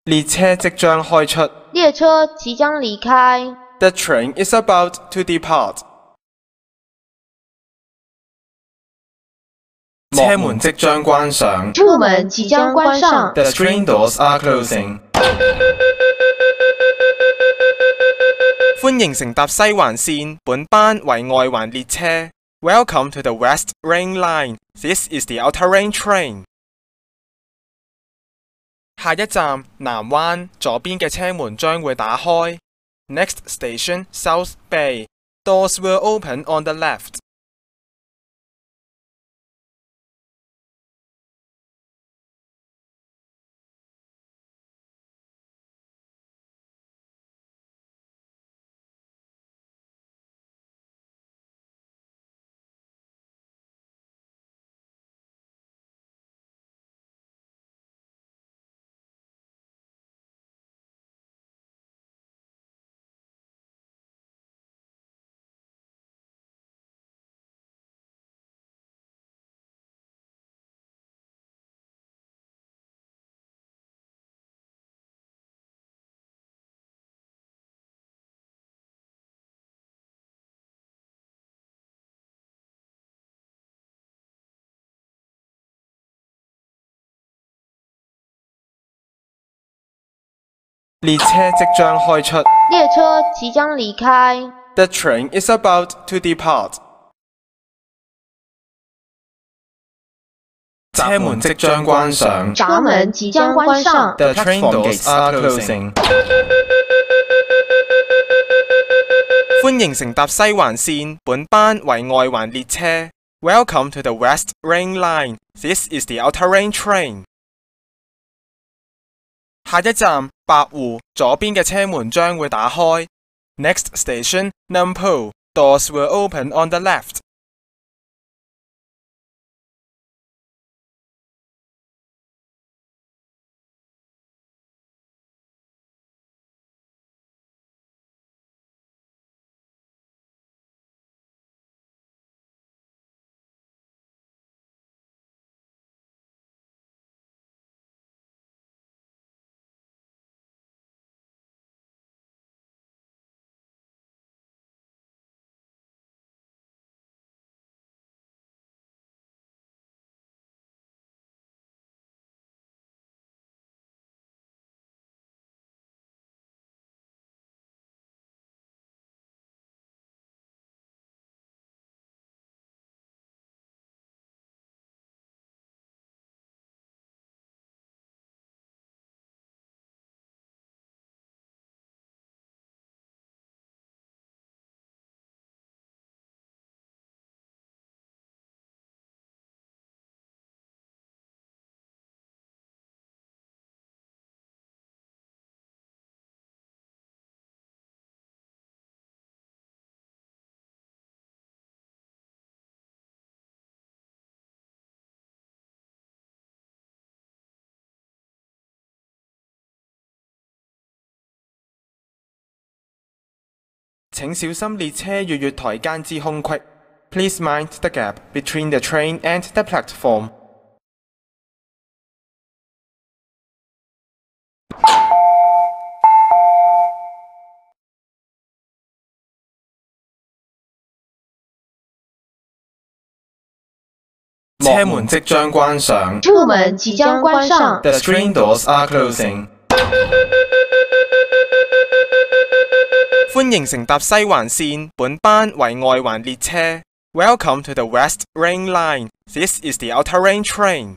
列車即將開出。 列車即將離開。 The train is about to depart. 車門即將關上。 車門即將關上。 The train doors are closing. 歡迎乘搭西環線，本班為外環列車。Welcome to the West Ring Line. This is the Outer Ring train. 下一站南灣，左邊嘅車門將會打開。Next station South Bay. Doors will open on the left. 列車即將開出。 列車即將離開。 The train is about to depart. 車門即將關上。 閘門即將關上。 The train doors are closing. 歡迎乘搭西環線，本班為外環列車。Welcome to the West Ring Line. This is the Outer Ring train. 下一站白湖，左邊嘅車門將會打開。Next station Numpool. Doors will open on the left. 請小心列車與月台間之空隙。Please mind the gap between the train and the platform. 車門即將關上。 車門即將關上。 The train doors are closing. 歡迎乘搭西環線，本班為外環列車。Welcome to the West Ring Line. This is the Outer Ring train.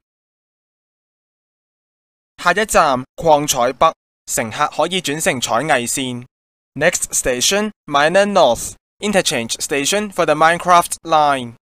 下一站礦彩北，乘客可以轉乘彩藝線。Next station Milead North. Interchange station for the Minecraft line.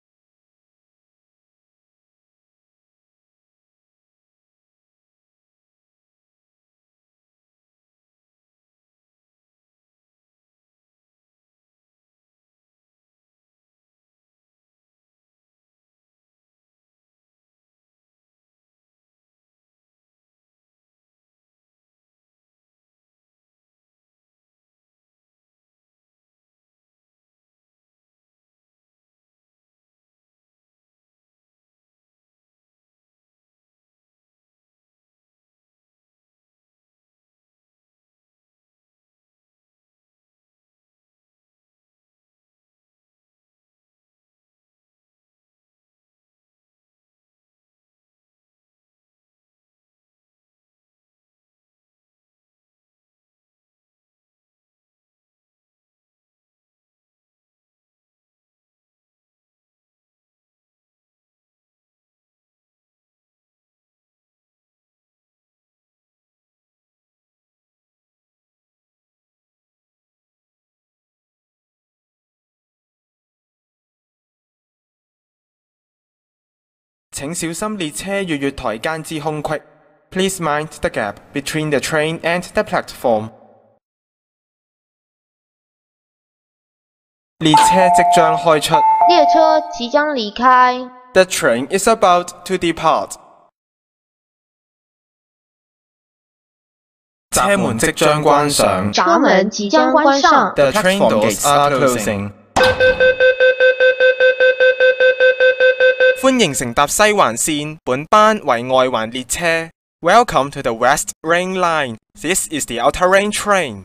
請小心列車與月台間之空隙。Please mind the gap between the train and the platform. 列車即將開出。 列車即將離開。 The train is about to depart. 車門即將關上。 閘門即將關上。 The train doors are closing. 歡迎乘搭西環線，本班為外環列車。Welcome to the West Ring Line. This is the Outer Ring train.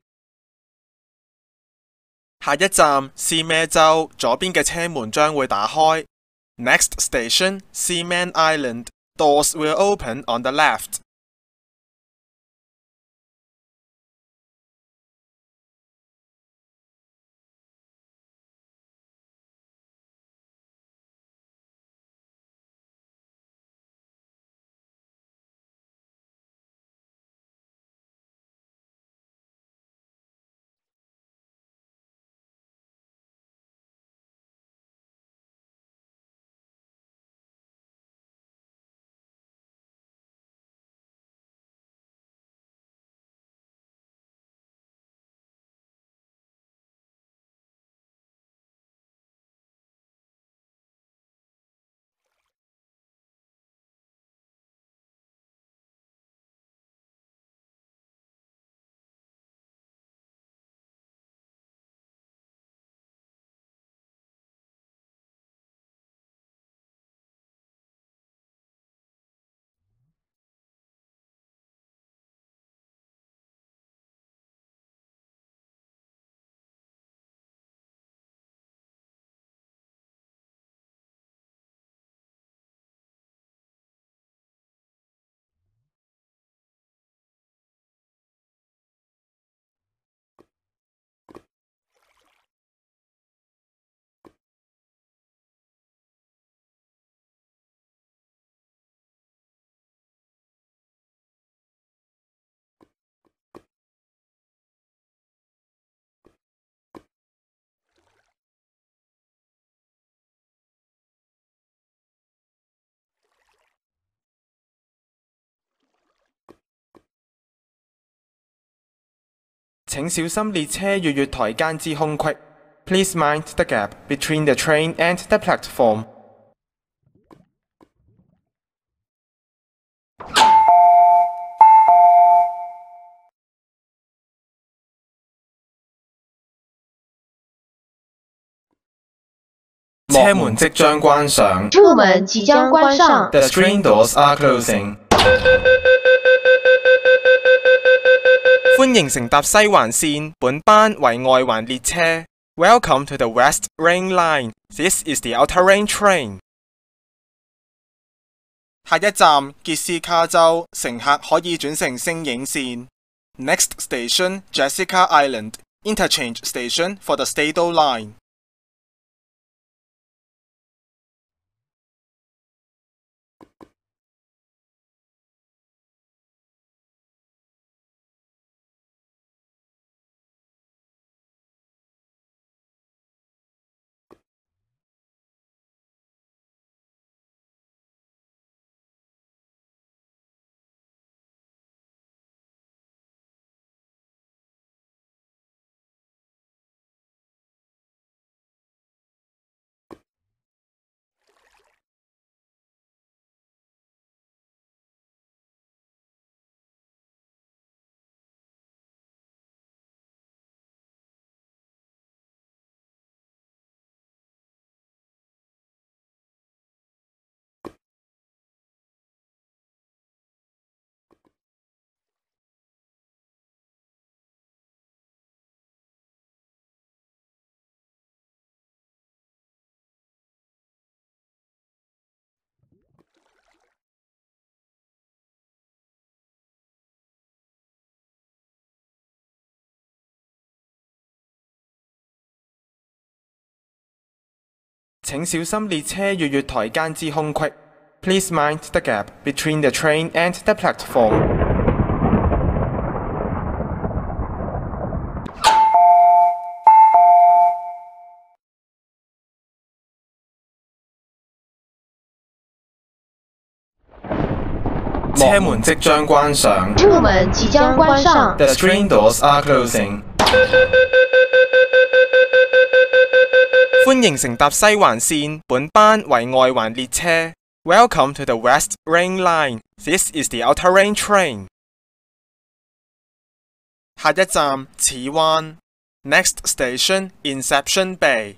下一站是咩州，左邊嘅車門將會打開。Next station, Szeman Island. Doors will open on the left. 請小心列車與月台間之空隙。Please mind the gap between the train and the platform. 車門即將關上。 車門即將關上。 The train doors are closing. 歡迎乘搭西環線，本班為外環列車。Welcome to the West Ring Line. This is the Outer Ring train. 下一站傑斯卡州，乘客可以轉乘星影線。Next station, Jessica Island. Interchange station for the Stado line.請小心列車與月台間之空隙。Please mind the gap between the train and the platform. 車門即將關上。 幕門即將關上。 The train doors are closing。歡迎乘搭西環線，本班為外環列車。Welcome to the West Ring Line. This is the Outer Ring train. 下一站似灣。Next station Inception Bay。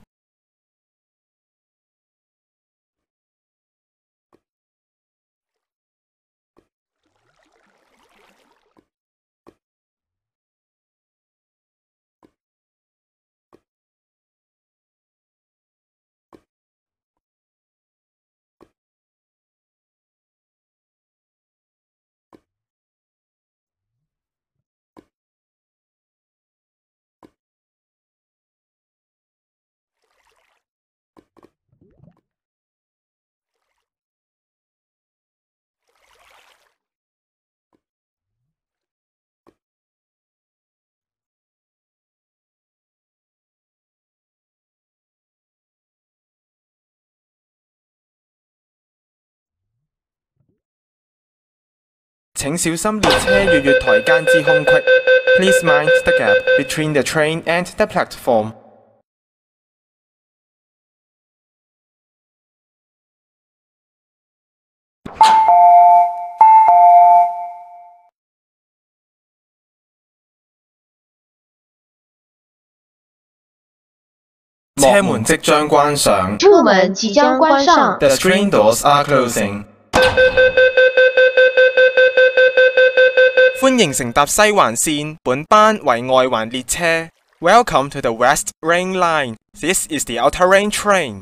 請小心列車月月台間之空隙。Please mind the gap between the train and the platform. 車門即將關上。 幕門即將關上。 The train doors are closing。歡迎乘搭西環線，本班為外環列車。Welcome to the West Ring Line. This is the Outer Ring train.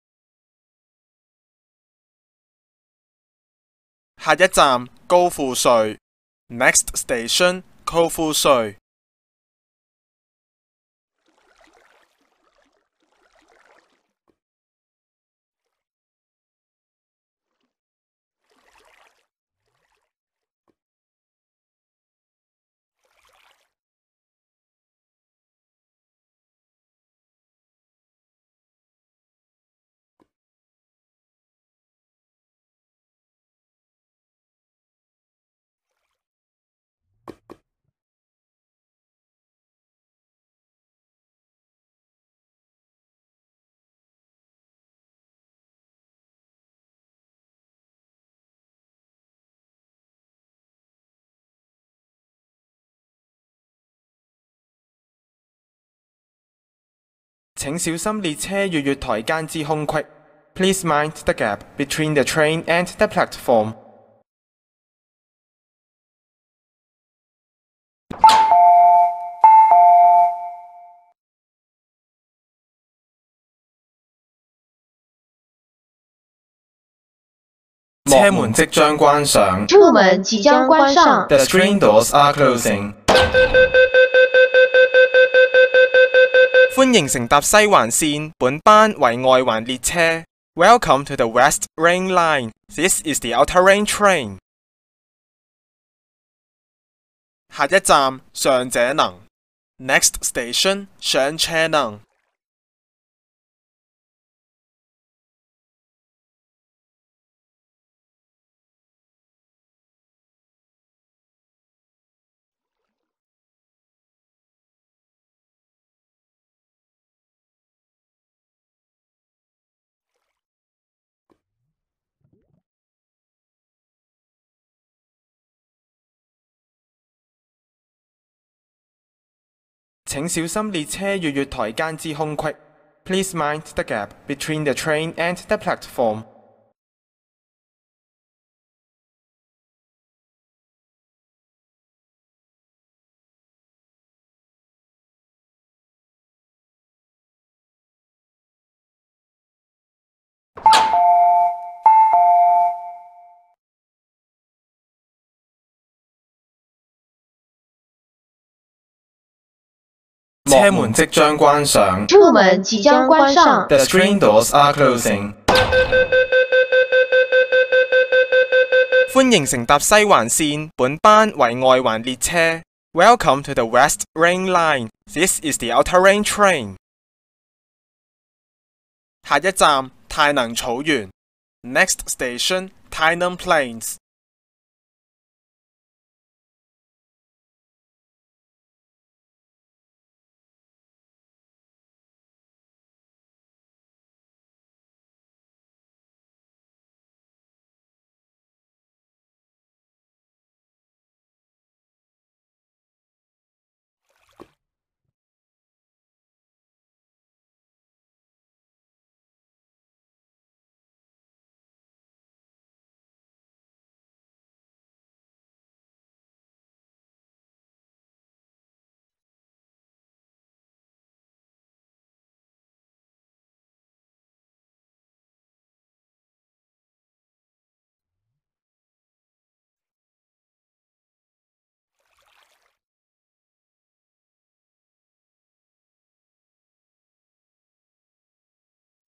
下一站高富帥。Next station Kou Fu Sui。請小心列車月月台間之空隙。Please mind the gap between the train and the platform. 車門即將關上。 幕門即將關上。 The train doors are closing。歡迎乘搭西環線，本班為外環列車。Welcome to the West Ring Line. This is the Outer Ring train. 下一站上者能。Next station Sheung Che Nung。請小心列車月月台間之空隙。Please mind the gap between the train and the platform. 車門即將關上。 幕門即將關上。 The train doors are closing。歡迎乘搭西環線，本班為外環列車。Welcome to the West Ring Line. This is the Outer Ring train. 下一站太能草原。Next station Tai Nung Plains。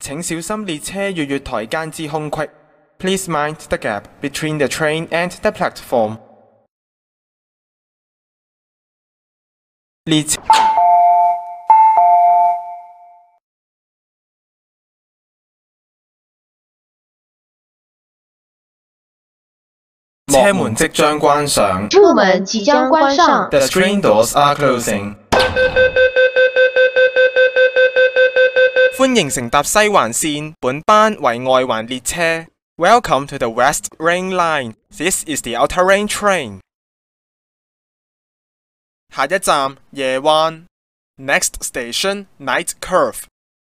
請小心列車與月台間之空隙。Please mind the gap between the train and the platform. 列車門即將關上。 入門即將關上。 The train doors are closing. 歡迎乘搭西環線，本班為外環列車。Welcome to the West Ring Line. This is the Outer Ring train. 下一站夜灣。Next station Night Curve.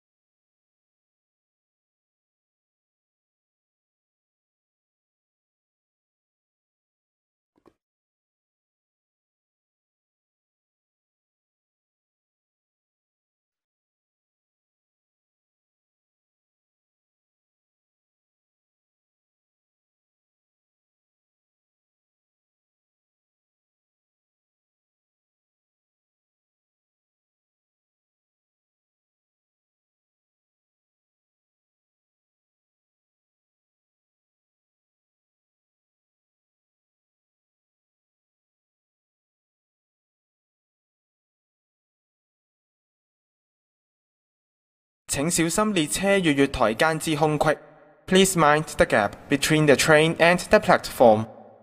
請小心列車與月台間之空隙。Please mind the gap between the train and the platform.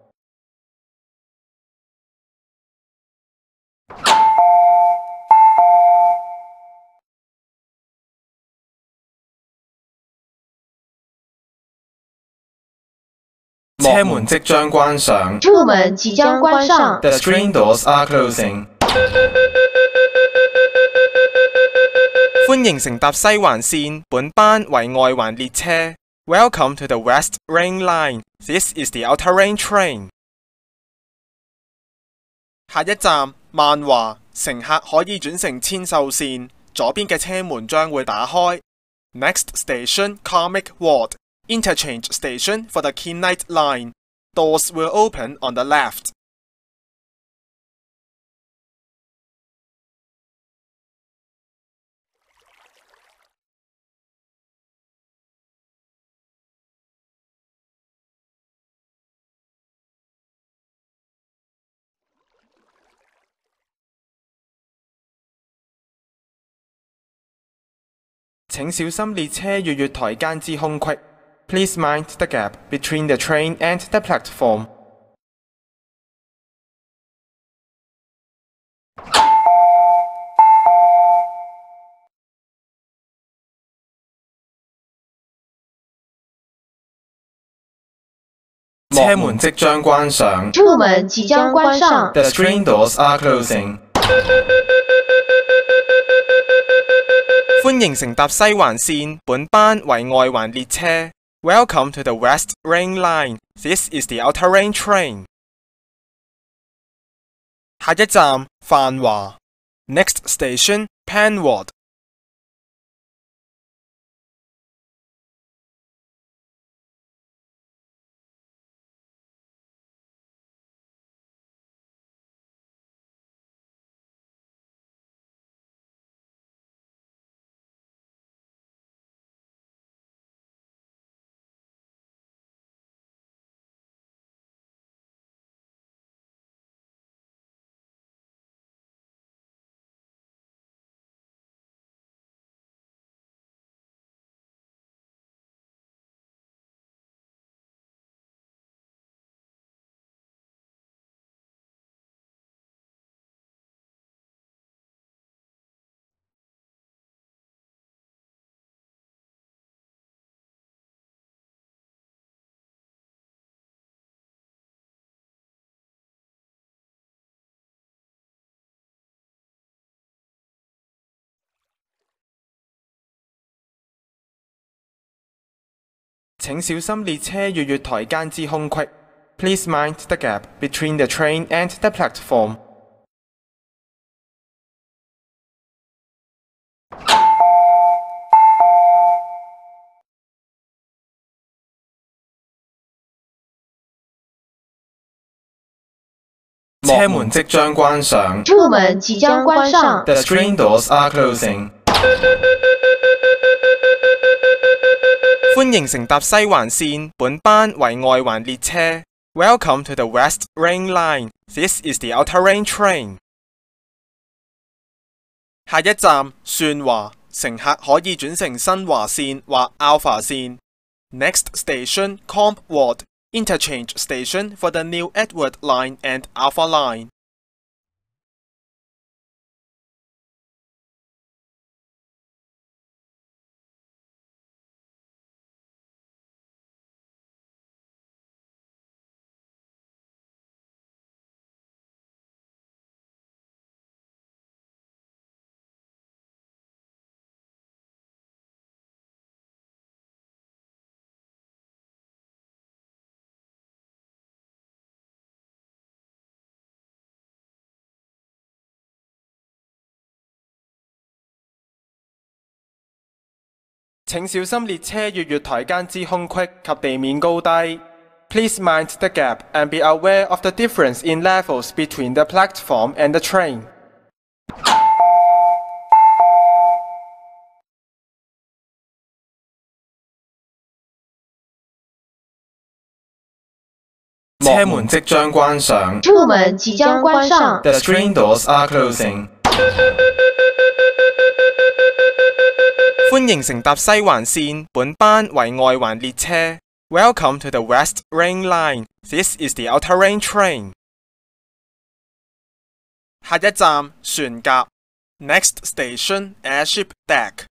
車門即將關上。 入門即將關上。 The train doors are closing. 歡迎乘搭西環線，本班為外環列車。Welcome to the West Ring Line. This is the Outer Ring train. 下一站萬華，乘客可以轉乘千壽線，左邊嘅車門將會打開。Next station Comic Ward. Interchange station for the Kenight Line. Doors will open on the left. 請小心列車與月台間之空隙。Please mind the gap between the train and the platform. 車門即將關上。 入門即將關上。 The train doors are closing. 歡迎乘搭西環線，本班為外環列車。Welcome to the West Ring Line. This is the Outer Ring train. 下一站繁華。Next station Panward. 請小心列車與月台間之空隙。Please mind the gap between the train and the platform. 車門即將關上。 入門即將關上。 The train doors are closing. 歡迎乘搭西環線，本班為外環列車。Welcome to the West Ring Line. This is the Outer Ring train. 下一站順華，乘客可以轉乘新華線或 Alpha 線。Next station Comp Ward, interchange station for the New Edward Line and Alpha Line. 請小心列車與月台間之空隙及地面高低。Please mind the gap and be aware of the difference in levels between the platform and the train. 車門即將關上。 車門即將關上。 The train doors are closing. 歡迎乘搭西環線，本班為外環列車。Welcome to the West Ring Line. This is the Outer Ring train. 下一站船甲。Next station Airship Deck.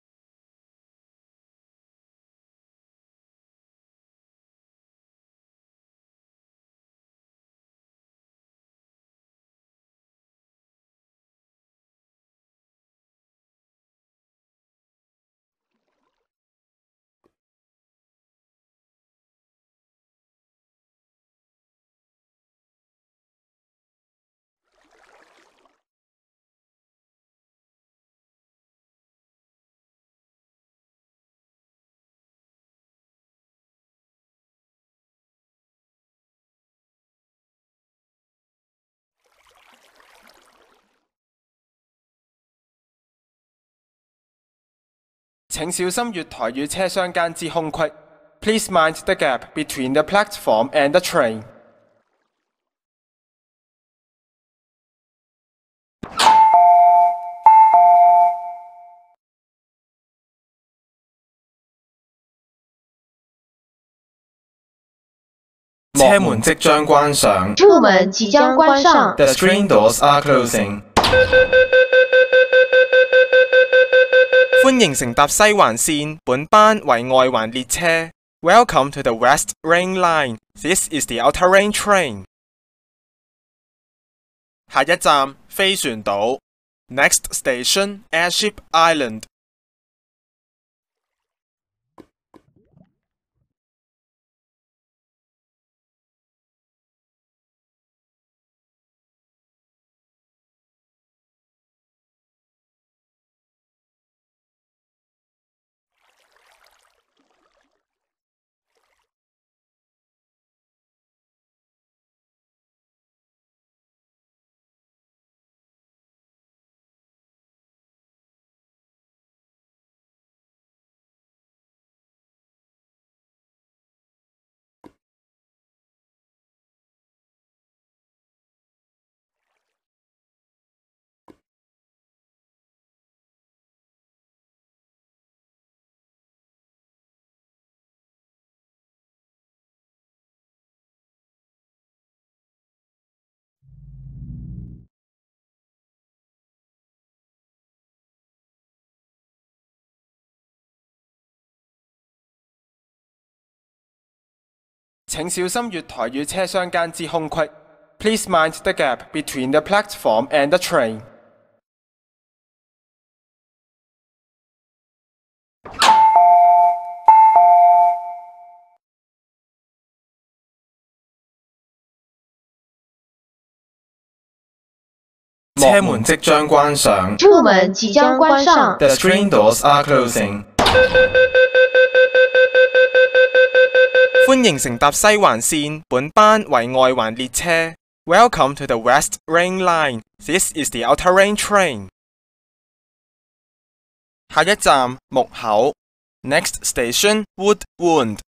請小心月台與車廂間之空隙。Please mind the gap between the platform and the train. 車門即將關上。 車門即將關上。 The train doors are closing. 歡迎乘搭西環線，本班為外環列車。Welcome to the West Ring Line. This is the Outer Ring train. 下一站飛船島。Next station Airship Island. 請小心月台與車廂間之空隙。Please mind the gap between the platform and the train. 車門即將關上。 車門即將關上。 The train doors are closing. 歡迎乘搭西環線，本班為外環列車。Welcome to the West Ring Line. This is the Outer Ring train. 下一站木口。 Next station, Wood Wound.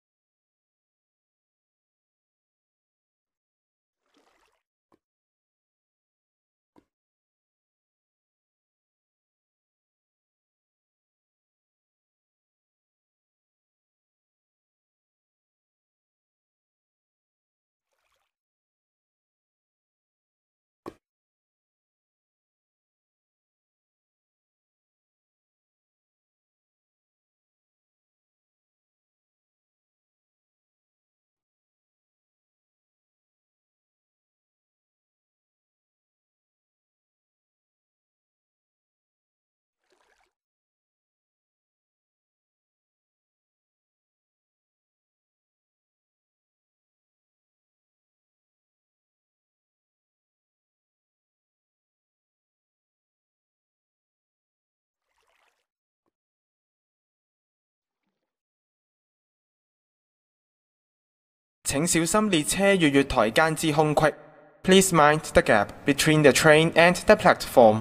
請小心列車與月台間之空隙。Please mind the gap between the train and the platform.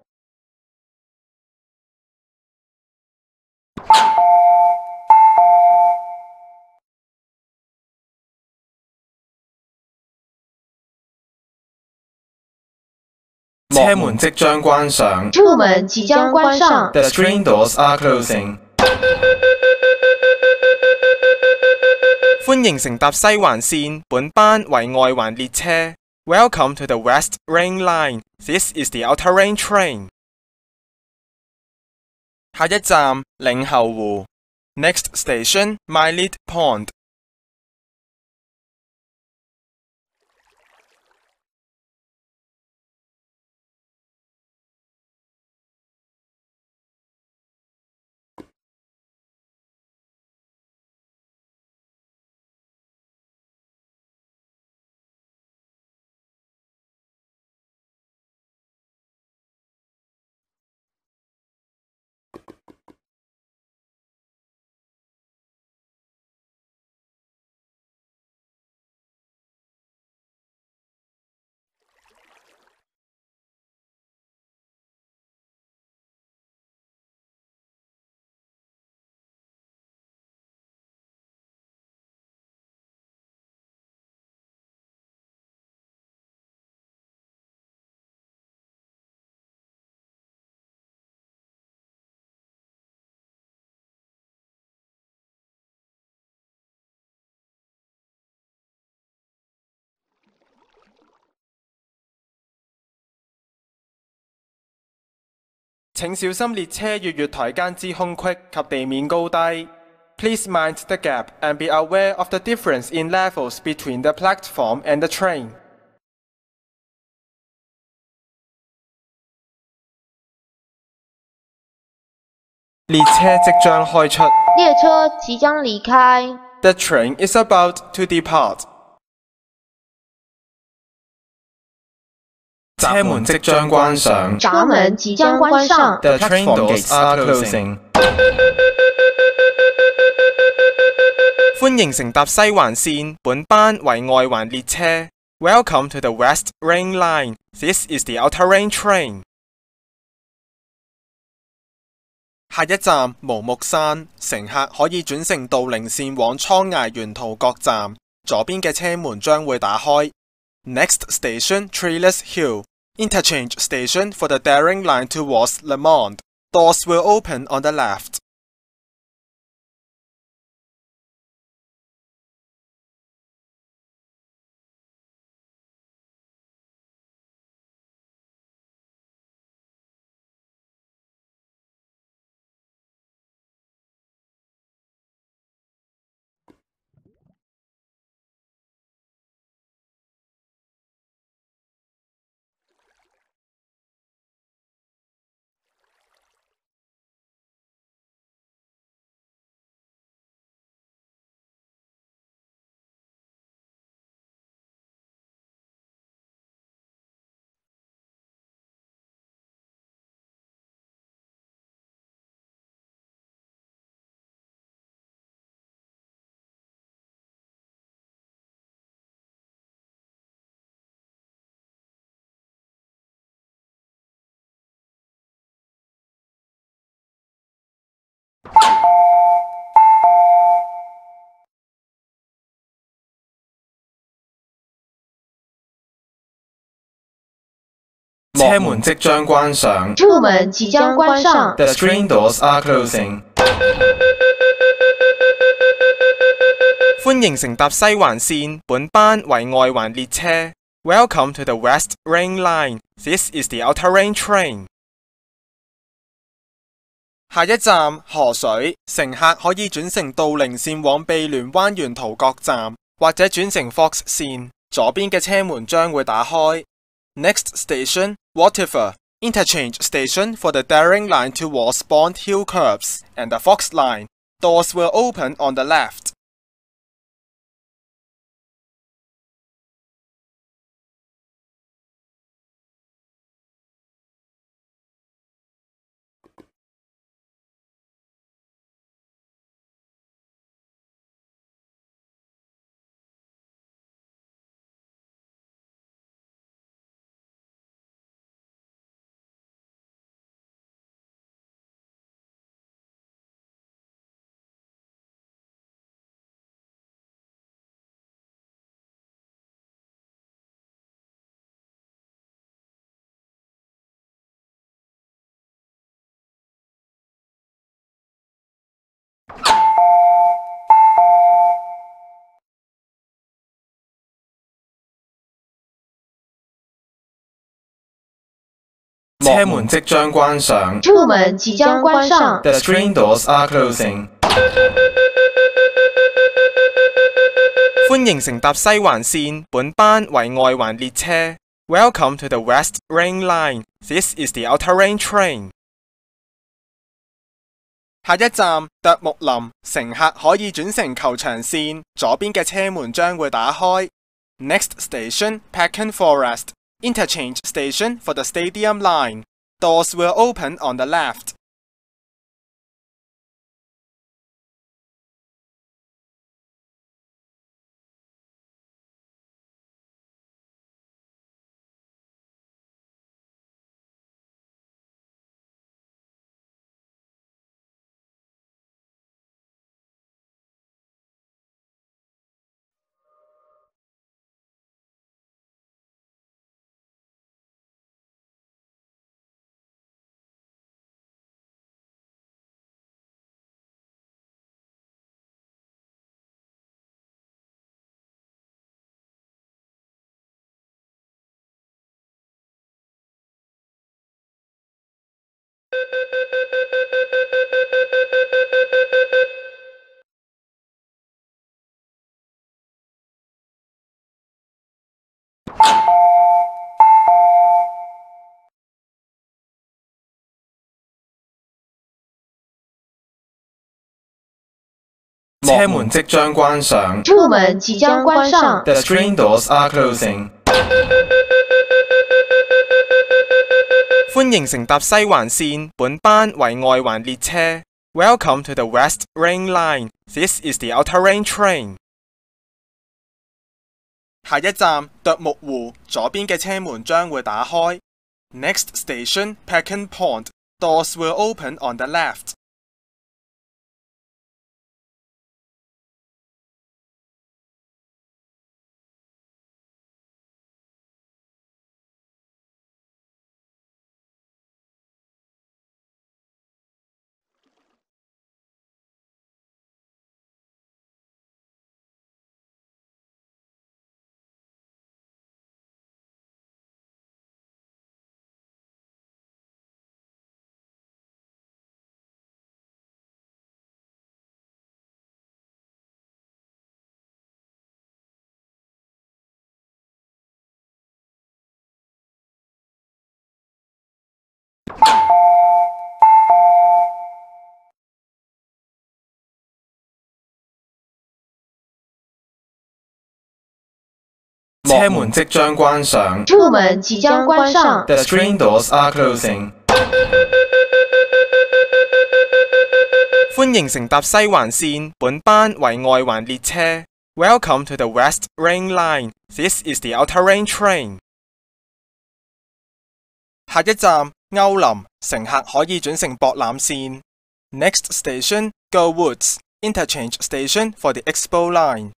車門即將關上。 車門即將關上。 The train doors are closing. 歡迎乘搭西環線，本班為外環列車。Welcome to the West Ring Line. This is the Outer Ring train. 下一站領後湖。Next station, Milead Pond. 請小心列車與月台間之空隙及地面高低。Please mind the gap and be aware of the difference in levels between the platform and the train. 列車即將開出。 列車即將離開。 The train is about to depart. 車門即將關上。 閘門即將關上。 The train doors are closing. 歡迎乘搭西環線，本班為外環列車。Welcome to the West Ring Line. This is the Outer Ring train. 下一站無木山，乘客可以轉乘渡輪線往倉崖沿途各站，左邊嘅車門將會打開。Next station, Treeless Hill. Interchange station for the Daring line towards Le Monde. Doors will open on the left. 車門即將關上。 車門即將關上。 The train doors are closing。歡迎乘搭西環線，本班為外環列車。Welcome to the West Ring Line. This is the Outer Ring Train。下一站河水，乘客可以轉乘渡輪線往庇聯灣沿途各站，或者轉乘 Fox 線。左邊嘅車門將會打開。Next station, Wativer. Interchange station for the Daring Line towards Bond Hill Curbs and the Fox Line. Doors will open on the left. 車門即將關上。 車門即將關上。 The train doors are closing。歡迎乘搭西環線，本班為外環列車。Welcome to the West Ring Line. This is the Outer Ring Train。下一站啄木林，乘客可以轉乘球場線，左邊嘅車門將會打開。Next station, Peckern Forest. Interchange station for the Stadium Line. Doors will open on the left. 車門即將關上。 車門即將關上。 The train doors are closing。歡迎乘搭西環線，本班為外環列車。Welcome to the West Ring Line. This is the Outer Ring Train。下一站啄木湖，左邊嘅車門將會打開。Next station, Peckern Pond. Doors will open on the left.車門即將關上。 車門即將關上。 The train doors are closing。歡迎乘搭西環線，本班為外環列車。Welcome to the West Ring Line. This is the Outer Ring Train。下一站歐林，乘客可以轉乘博覽線。Next station, Gull Woods. Interchange station for the Expo Line.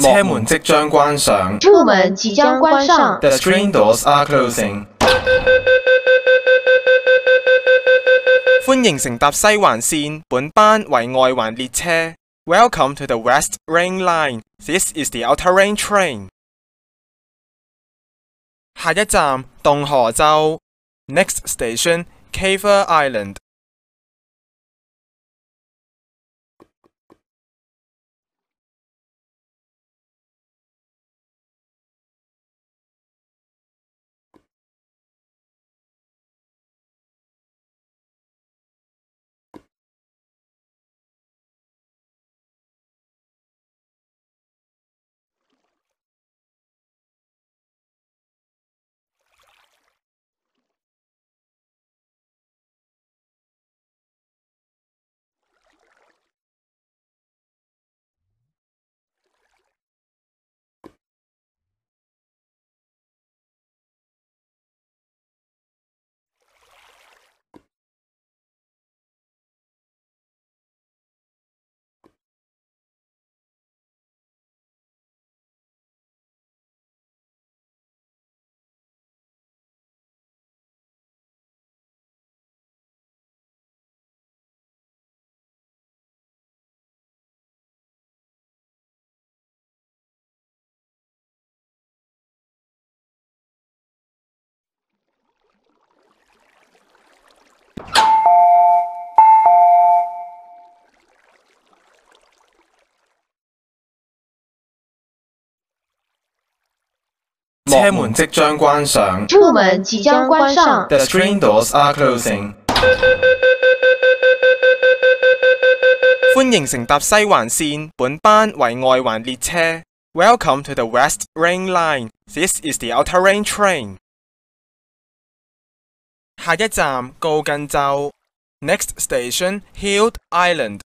車門即將關上。 車門即將關上。 The train doors are closing。歡迎乘搭西環線，本班為外環列車。Welcome to the West Ring Line. This is the Outer Ring train. 下一站洞河洲。Next station, Wativer Island。車門即將關上。 車門即將關上。 The train doors are closing。歡迎乘搭西環線，本班為外環列車。Welcome to the West Ring Line. This is the Outer Ring train. 下一站高根洲。Next station, Milead Island。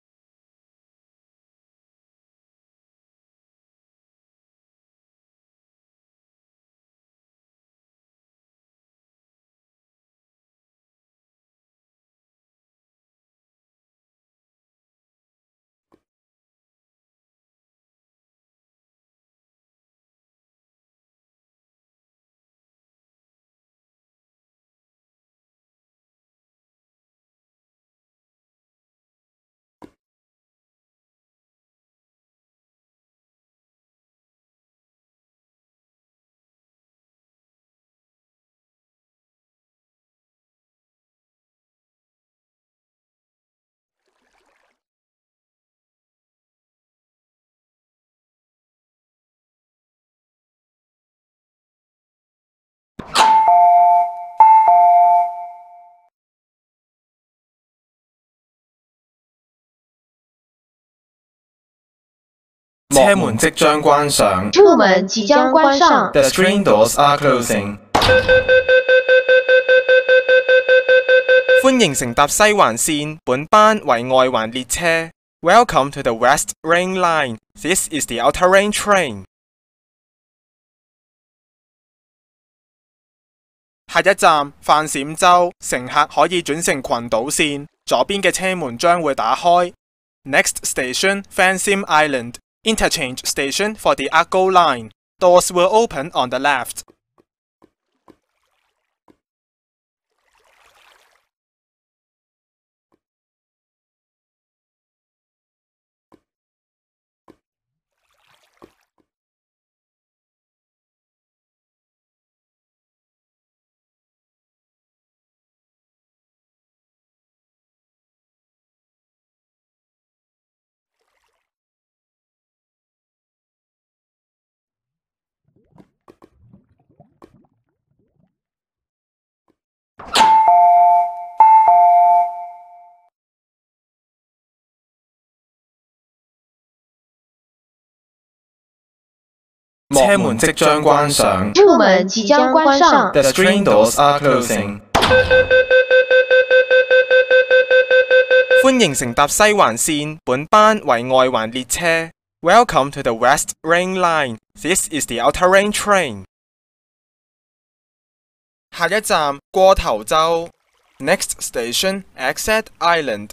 車門即將關上。 車門即將關上。 The train doors are closing。歡迎乘搭西環線，本班為外環列車。Welcome to the West Ring Line. This is the Outer Ring train. 下一站范閃洲，乘客可以轉乘群島線，左邊嘅車門將會打開。Next station, Fansim Island. Interchange station for the Gull line. Doors will open on the left. 車門即將關上。 車門即將關上。 The train doors are closing。歡迎乘搭西環線，本班為外環列車。Welcome to the West Ring Line. This is the Outer Ring train. 下一站過頭洲。Next station, Exit Island.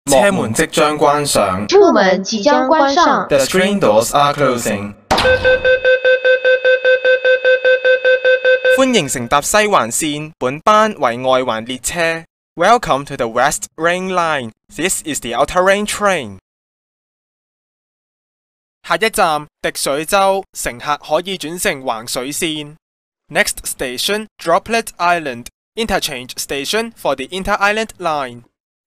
車門即將關上。 車門即將關上。 The train doors are closing。歡迎乘搭西環線，本班為外環列車。Welcome to the West Ring Line. This is the Outer Ring train. 下一站滴水洲，乘客可以轉乘橫水線。Next station Droplet Island. Interchange station for the Inter-Island line.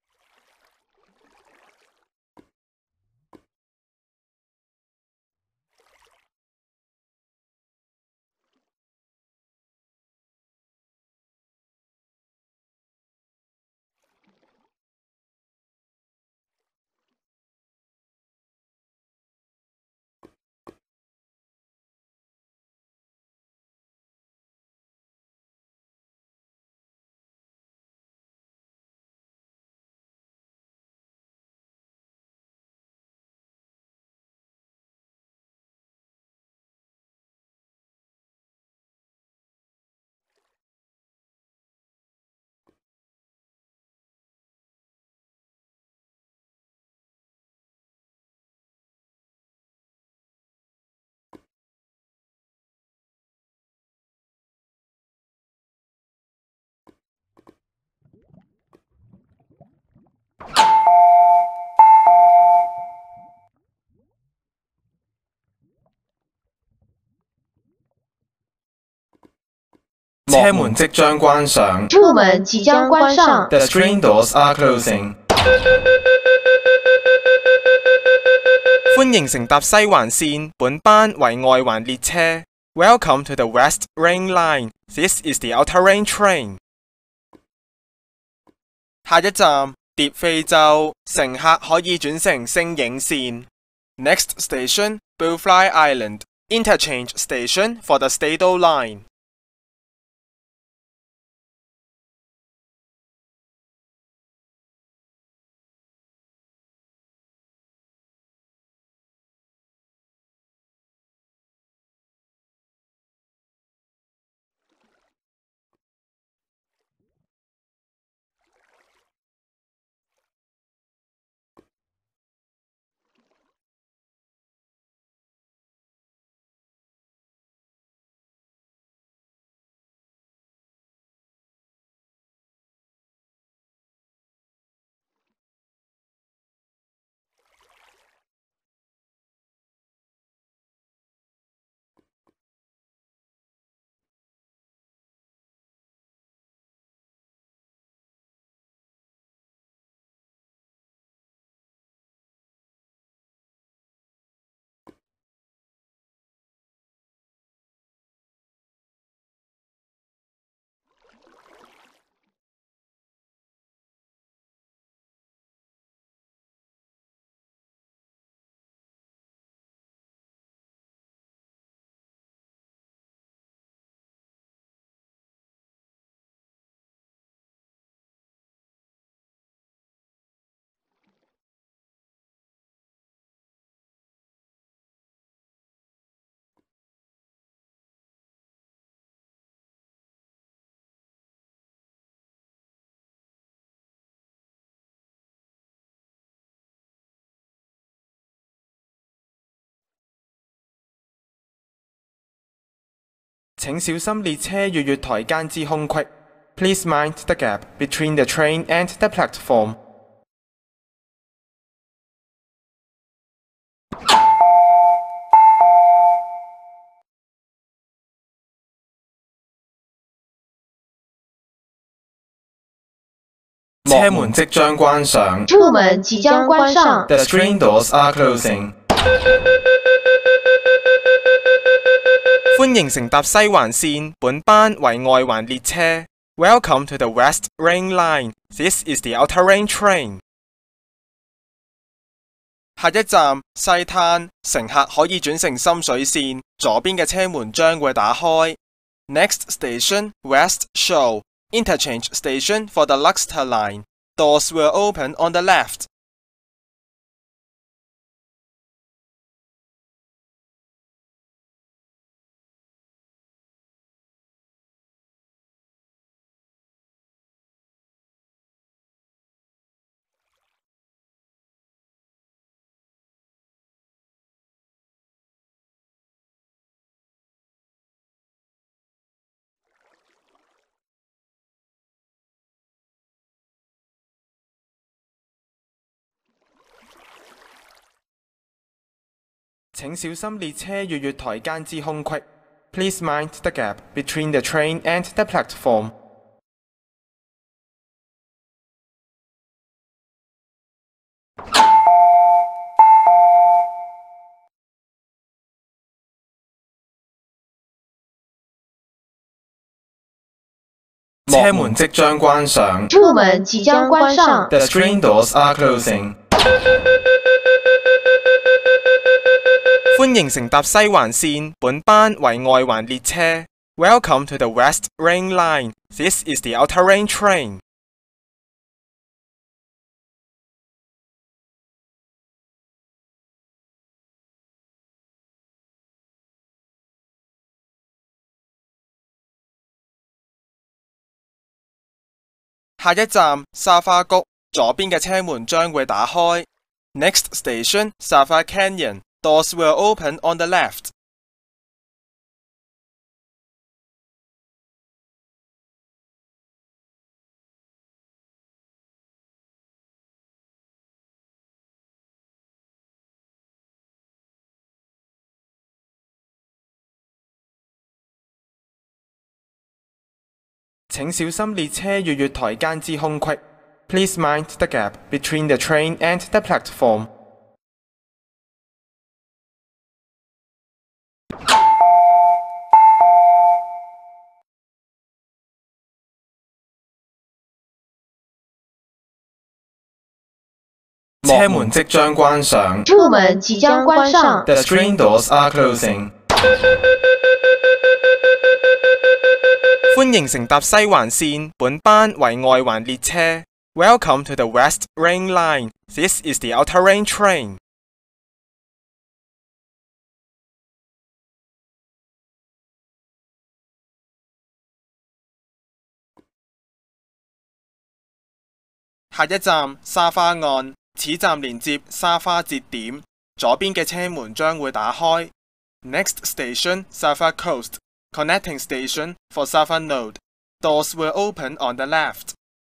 車門即將關上。 車門即將關上。 The train doors are closing。歡迎乘搭西環線，本班為外環列車。Welcome to the West Ring Line. This is the Outer Ring train. 下一站蝶飛洲，乘客可以轉乘星影線。Next station Bluefly Island. Interchange station for the Stado line. 請小心列車與月台間之空隙。Please mind the gap between the train and the platform. 車門即將關上。 車門即將關上。 The train doors are closing. 歡迎乘搭西環線，本班為外環列車。Welcome to the West Ring Line. This is the Outer Ring train. 下一站西灘，乘客可以轉乘深水線，左邊嘅車門將會打開。Next station West Shoal. Interchange station for the Luxter line. Doors will open on the left. 請小心列車與月台間之空隙。Please mind the gap between the train and the platform. 車門即將關上。 車門即將關上。 The train doors are closing. 歡迎乘搭西環線，本班為外環列車。Welcome to the West Ring Line. This is the Outer Ring train. 下一站沙花谷，左邊嘅車門將會打開。Next station, Safa Canyon. Doors will open on the left. 請小心列車與月台間之空隙。Please mind the gap between the train and the platform. 車門即將關上。 車門即將關上。 The train doors are closing. 歡迎乘搭西環線，本班為外環列車。Welcome to the West Ring Line. This is the Outer Ring train. 下一站沙花岸，此站連接沙花節點，左邊嘅車門將會打開。Next station, Safa Coast. Connecting station for Safa Node. Doors will open on the left.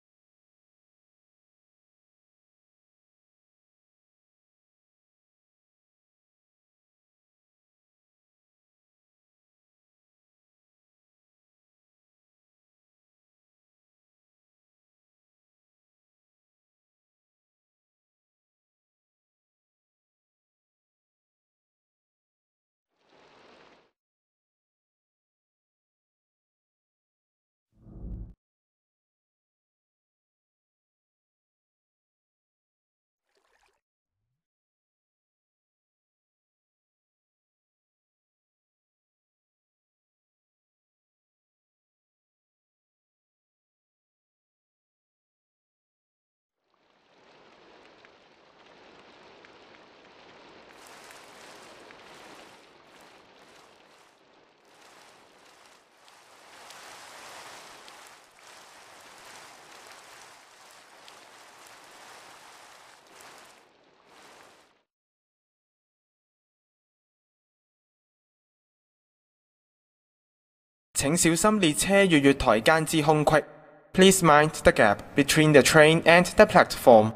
請小心列車與月台間之空隙。Please mind the gap between the train and the platform.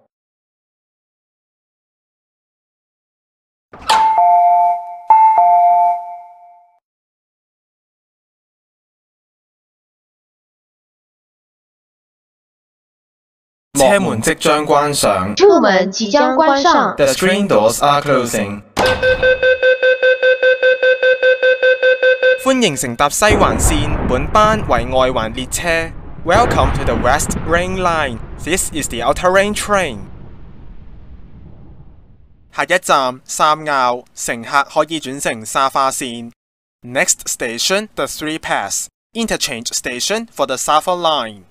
車門即將關上。 車門即將關上。 The train doors are closing. 歡迎乘搭西環線，本班為外環列車。Welcome to the West Ring Line. This is the Outer Ring train. 下一站三坳，乘客可以轉乘沙花線。Next station, the Three Pass. Interchange station for the Safa line.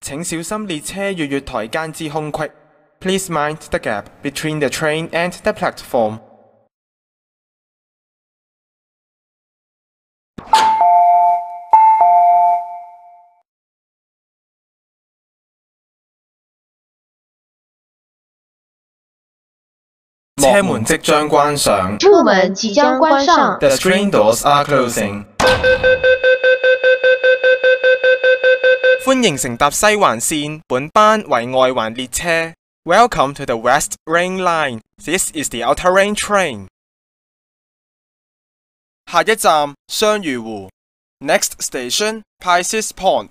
請小心列車與月台間之空隙。Please mind the gap between the train and the platform. 車門即將關上。 車門即將關上。 The train doors are closing. 歡迎乘搭西環線，本班為外環列車。Welcome to the West Ring Line. This is the Outer Ring train. 下一站雙魚湖。Next station, Peckern Pond.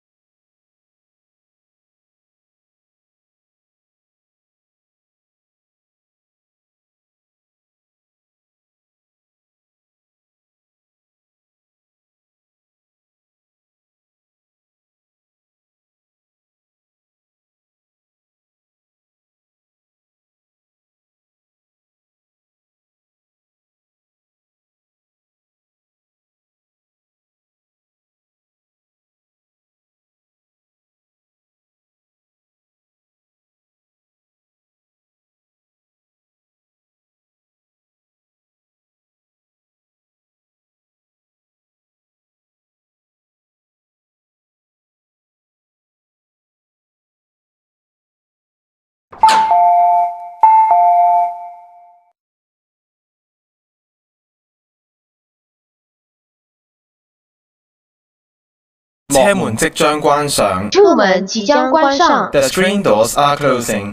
車門即將關上。 車門即將關上。 The train doors are closing.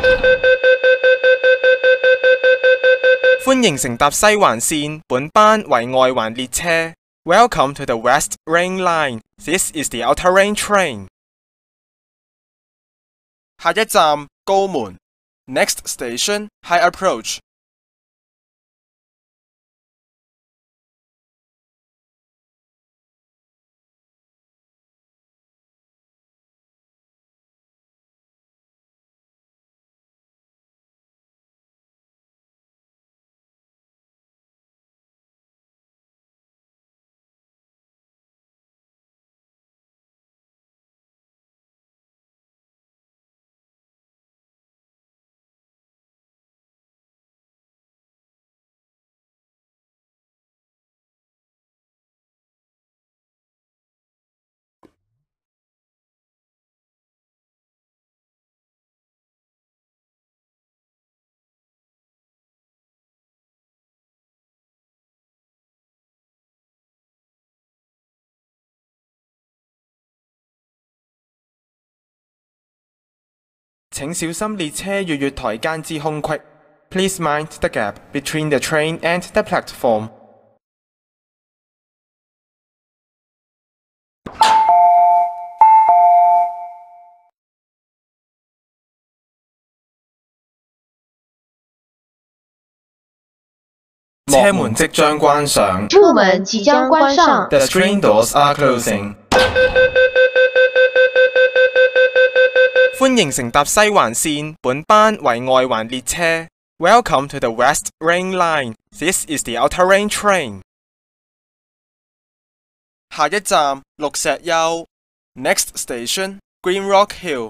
歡迎乘搭西環線，本班為外環列車。Welcome to the West Ring Line. This is the Outer Ring train. 下一站高門。Next station, High Approach. 請小心列車與月台間之空隙。Please mind the gap between the train and the platform. 車門即將關上。 車門即將關上。 The train doors are closing. 歡迎乘搭西環線，本班為外環列車。Welcome to the West Ring Line. This is the Outer Ring train. 下一站綠石丘。Next station, Green Rock Hill.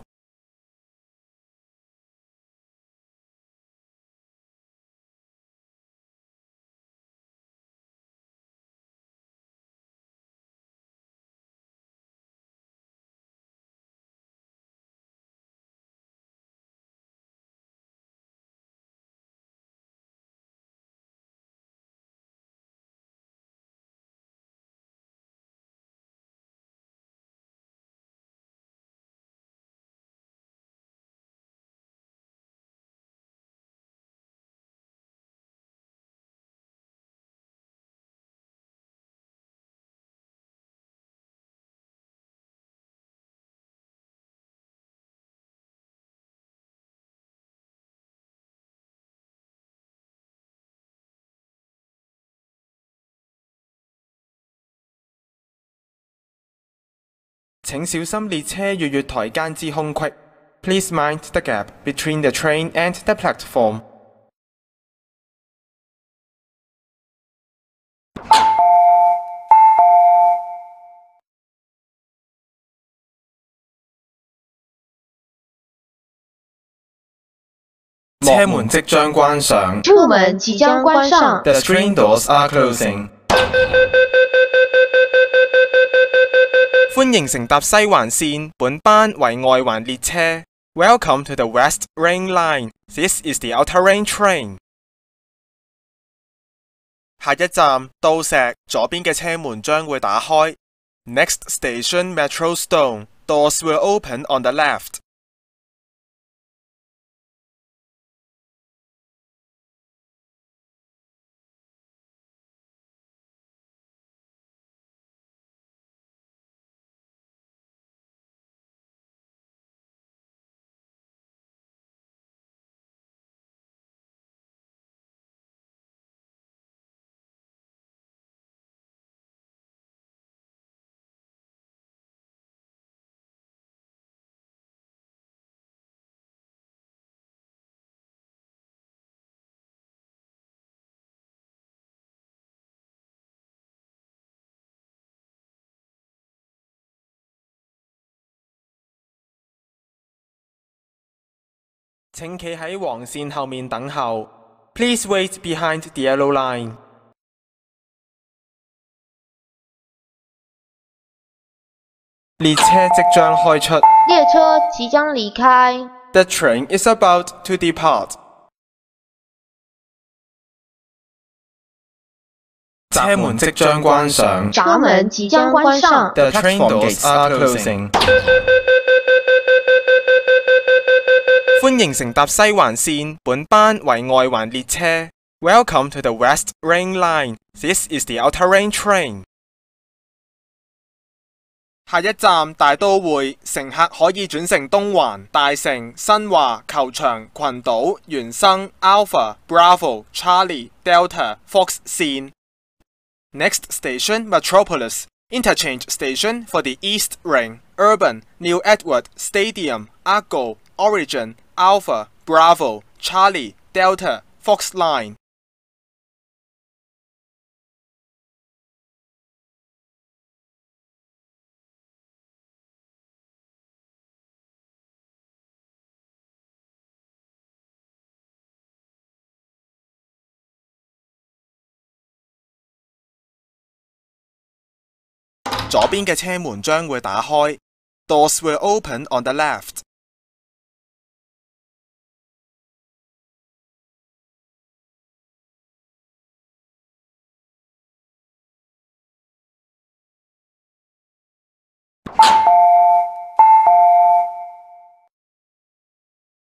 請小心列車與月台間之空隙。Please mind the gap between the train and the platform. 車門即將關上。 車門即將關上。 The train doors are closing。歡迎乘搭西環線，本班為外環列車。Welcome to the West Ring Line. This is the Outer Ring train. 下一站到石，左邊嘅車門將會打開。Next station Metro Stone. Doors will open on the left. 請企喺黃線後面等候。Please wait behind the yellow line. 列車即將開出。 列車即將離開。 The train is about to depart. 車門即將關上。 閘門即將關上。 The train doors are closing. 歡迎乘搭西環線，本班為外環列車。Welcome to the West Ring Line. This is the Outer Ring train. 下一站大都會，乘客可以轉乘東環、大城、新華、球場、群島、原生、Alpha、Bravo、Charlie、Delta、Fox 線。Next station Metropolis. Interchange station for the East Ring, Urban, New Edward, Stadium, Argo, Origin, Alpha, Bravo, Charlie, Delta, Fox Line。 左邊嘅車門將會打開。Doors will open on the left。